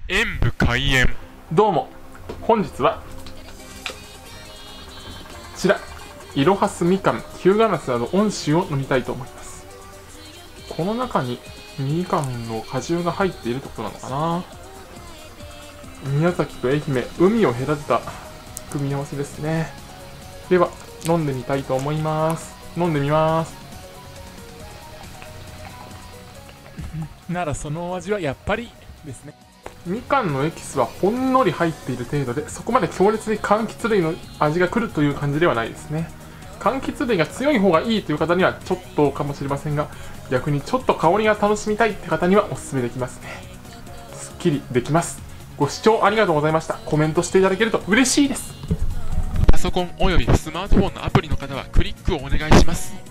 演武開演。 どうも、本日はこちらイロハスみかん、日向夏など温酒を飲みたいと思います。この中にみかんの果汁が入っているってことなのかな。宮崎と愛媛、海を隔てた組み合わせですね。では飲んでみたいと思います。飲んでみます。 ならそのお味はやっぱりですね。 みかんのエキスはほんのり入っている程度で、そこまで強烈に柑橘類の味が来るという感じではないですね。柑橘類が強い方がいいという方にはちょっとかもしれませんが、逆にちょっと香りが楽しみたいって方にはおすすめできますね。すっきりできます。ご視聴ありがとうございました。コメントしていただけると嬉しいです。 パソコンおよびスマートフォンのアプリの方はクリックをお願いします。